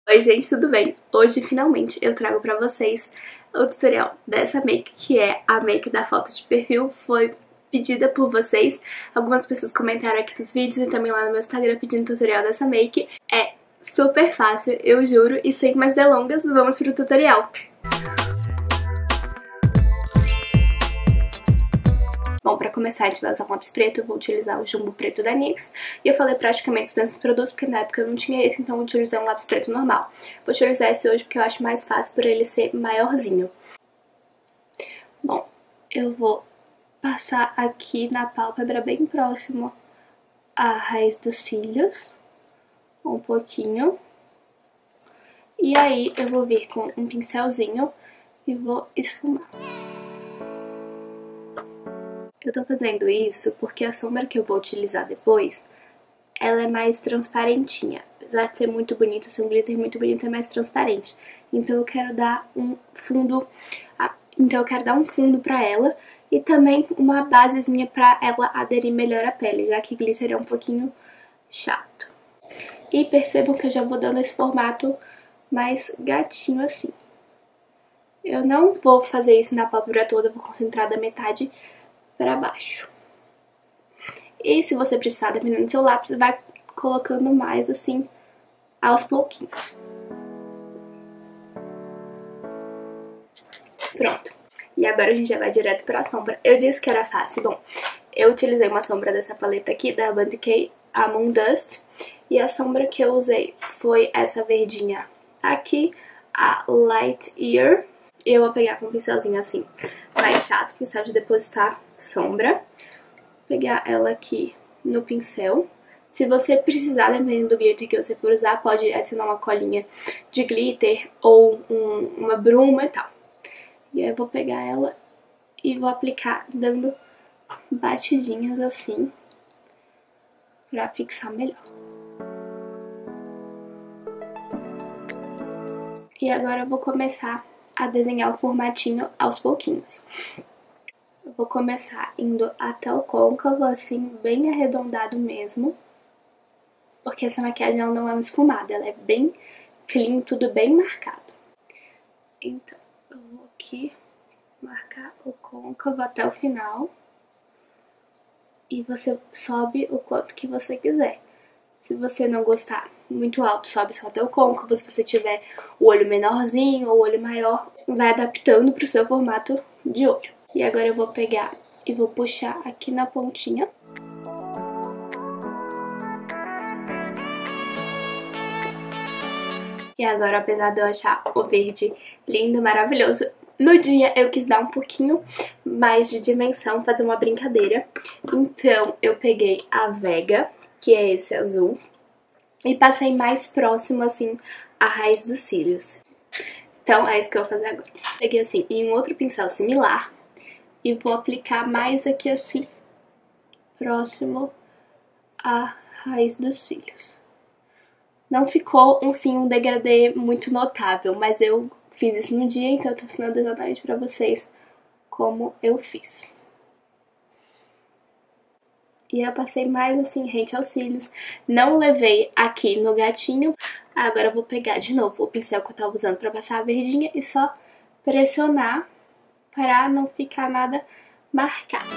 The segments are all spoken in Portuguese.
Oi gente, tudo bem? Hoje finalmente eu trago pra vocês o tutorial dessa make, que é a make da foto de perfil. Foi pedida por vocês, algumas pessoas comentaram aqui nos vídeos e também lá no meu Instagram pedindo tutorial dessa make. É super fácil, eu juro, e sem mais delongas, vamos pro tutorial. Bom, pra começar a gente vai usar um lápis preto, eu vou utilizar o Jumbo Preto da NYX. E eu falei praticamente os mesmos produtos, porque na época eu não tinha esse, então eu utilizei um lápis preto normal. Vou utilizar esse hoje porque eu acho mais fácil por ele ser maiorzinho. Bom, eu vou passar aqui na pálpebra bem próximo à raiz dos cílios, um pouquinho. E aí eu vou vir com um pincelzinho e vou esfumar. Eu tô fazendo isso porque a sombra que eu vou utilizar depois, ela é mais transparentinha. Apesar de ser muito bonita, ser um glitter muito bonito, é mais transparente. Então eu quero dar um fundo, pra ela e também uma basezinha pra ela aderir melhor à pele, já que glitter é um pouquinho chato. E percebam que eu já vou dando esse formato mais gatinho assim. Eu não vou fazer isso na pálpebra toda, vou concentrar da metade para baixo. E se você precisar, dependendo do seu lápis, vai colocando mais assim, aos pouquinhos. Pronto. E agora a gente já vai direto para a sombra. Eu disse que era fácil. Bom, eu utilizei uma sombra dessa paleta aqui, da Urban Decay, a Moon Dust. E a sombra que eu usei foi essa verdinha aqui, a Light Year. Eu vou pegar com um pincelzinho assim, mais chato, pincel de depositar sombra. Vou pegar ela aqui no pincel. Se você precisar, dependendo do glitter que você for usar, pode adicionar uma colinha de glitter ou uma bruma e tal. E aí eu vou pegar ela e vou aplicar dando batidinhas assim, pra fixar melhor. E agora eu vou começar a desenhar o formatinho aos pouquinhos. Eu vou começar indo até o côncavo, assim, bem arredondado mesmo. Porque essa maquiagem ela não é uma esfumada, ela é bem clean, tudo bem marcado. Então, eu vou aqui marcar o côncavo até o final. E você sobe o quanto que você quiser. Se você não gostar muito alto, sobe só até o côncavo. Se você tiver o olho menorzinho ou o olho maior, vai adaptando pro seu formato de olho. E agora eu vou pegar e vou puxar aqui na pontinha. E agora, apesar de eu achar o verde lindo, maravilhoso, no dia eu quis dar um pouquinho mais de dimensão, fazer uma brincadeira. Então eu peguei a Vega, que é esse azul, e passei mais próximo, assim, à raiz dos cílios. Então é isso que eu vou fazer agora. Peguei assim, em um outro pincel similar, e vou aplicar mais aqui assim, próximo à raiz dos cílios. Não ficou um degradê muito notável, mas eu fiz isso no dia, então eu tô ensinando exatamente pra vocês como eu fiz. E eu passei mais assim, rente aos cílios. Não levei aqui no gatinho. Agora eu vou pegar de novo o pincel que eu tava usando pra passar a verdinha e só pressionar para não ficar nada marcado.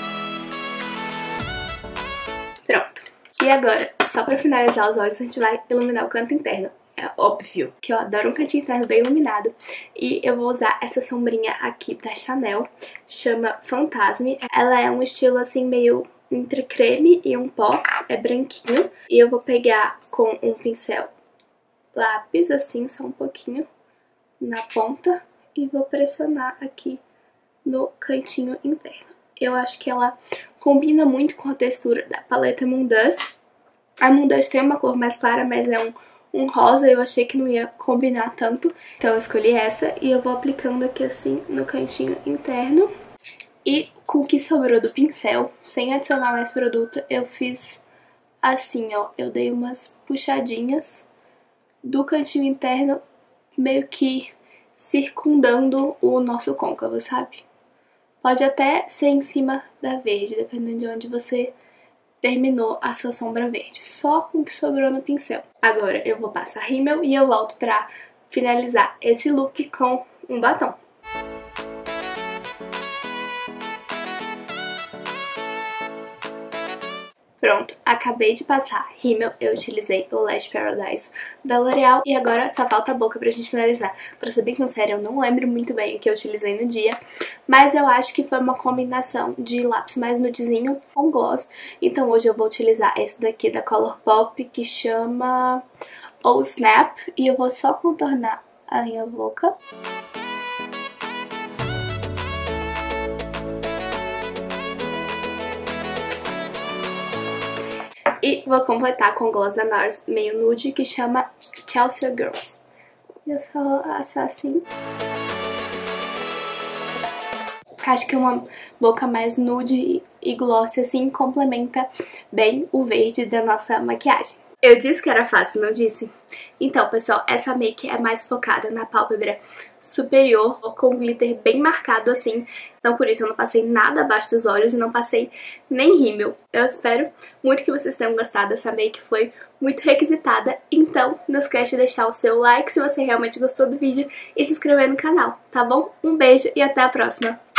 Pronto. E agora, só pra finalizar os olhos, a gente vai iluminar o canto interno. É óbvio que eu adoro um cantinho interno bem iluminado. E eu vou usar essa sombrinha aqui da Chanel, chama Fantasme. Ela é um estilo assim meio entre creme e um pó, é branquinho. E eu vou pegar com um pincel lápis, assim, só um pouquinho na ponta. E vou pressionar aqui no cantinho interno. Eu acho que ela combina muito com a textura da paleta Moon Dust. A Moon Dust tem uma cor mais clara, mas é um rosa, eu achei que não ia combinar tanto. Então eu escolhi essa e eu vou aplicando aqui assim no cantinho interno. E com o que sobrou do pincel, sem adicionar mais produto, eu fiz assim, ó. Eu dei umas puxadinhas do cantinho interno, meio que circundando o nosso côncavo, sabe? Pode até ser em cima da verde, dependendo de onde você terminou a sua sombra verde, só com o que sobrou no pincel. Agora eu vou passar rímel e eu volto pra finalizar esse look com um batom. Pronto, acabei de passar rímel, eu utilizei o Lash Paradise da L'Oreal e agora só falta a boca pra gente finalizar. Pra ser bem sincera, eu não lembro muito bem o que eu utilizei no dia, mas eu acho que foi uma combinação de lápis mais nudezinho com gloss. Então hoje eu vou utilizar esse daqui da Colourpop que chama Oh Snap e eu vou só contornar a minha boca. E vou completar com o gloss da NARS meio nude, que chama Chelsea Girls. E eu só assar assim. Acho que uma boca mais nude e glossy assim complementa bem o verde da nossa maquiagem. Eu disse que era fácil, não disse? Então, pessoal, essa make é mais focada na pálpebra superior, com glitter bem marcado assim. Então, por isso eu não passei nada abaixo dos olhos e não passei nem rímel. Eu espero muito que vocês tenham gostado dessa make, foi muito requisitada. Então, não esquece de deixar o seu like se você realmente gostou do vídeo e se inscrever no canal, tá bom? Um beijo e até a próxima!